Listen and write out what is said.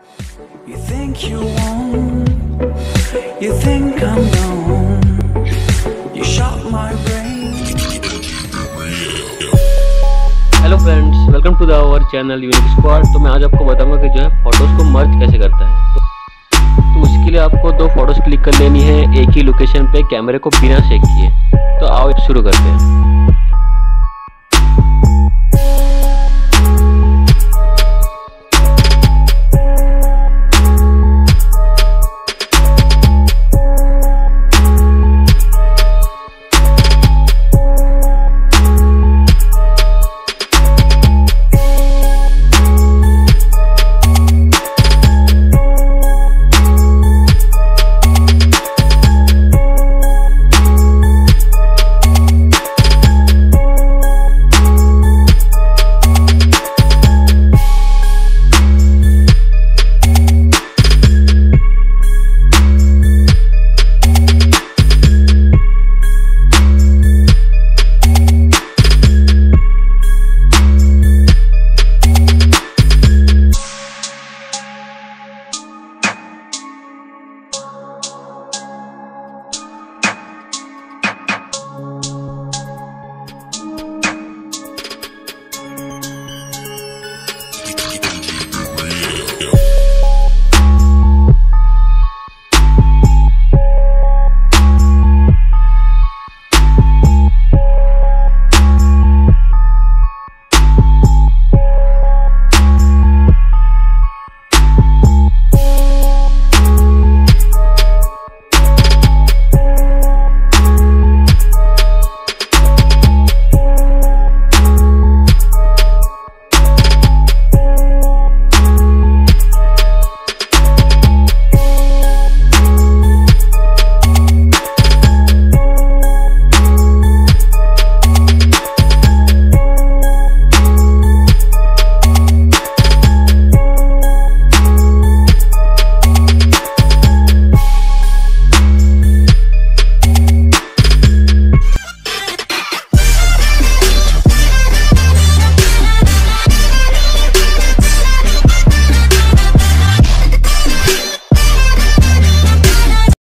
You think you won't, you think I'm gone, you shot my brain. Hello friends, welcome to our channel unique squad. तो मैं आज आपको बताऊंगा कि जो है फोटोज़ को मर्ज कैसे करता है। तो उसके लिए आपको दो फोटोज़ क्लिक कर लेनी है एक ही लोकेशन पे कैमरे को बिना शेक किए। तो आओ शुरू करते हैं।